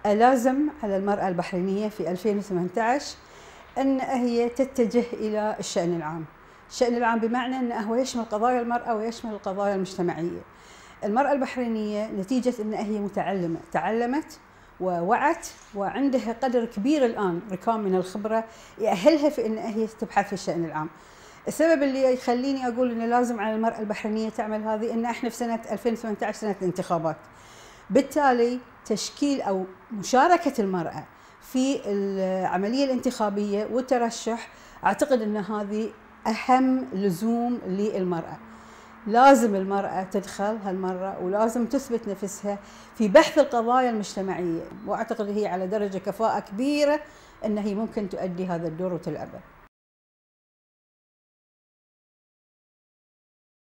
لازم على المرأة البحرينية في 2018 أن هي تتجه إلى الشأن العام. الشأن العام بمعنى أنه يشمل قضايا المرأة ويشمل القضايا المجتمعية. المرأة البحرينية نتيجة أن هي متعلمة، تعلمت ووعت وعندها قدر كبير الآن ركام من الخبرة يأهلها في أن هي تبحث في الشأن العام. السبب اللي يخليني أقول أنه لازم على المرأة البحرينية تعمل هذه أن احنا في سنة 2018 سنة الانتخابات، بالتالي تشكيل أو مشاركة المرأة في العملية الانتخابية والترشح أعتقد أن هذه أهم لزوم للمرأة. لازم المرأة تدخل هالمرة ولازم تثبت نفسها في بحث القضايا المجتمعية، وأعتقد هي على درجة كفاءة كبيرة أن هي ممكن تؤدي هذا الدور وتلعبه.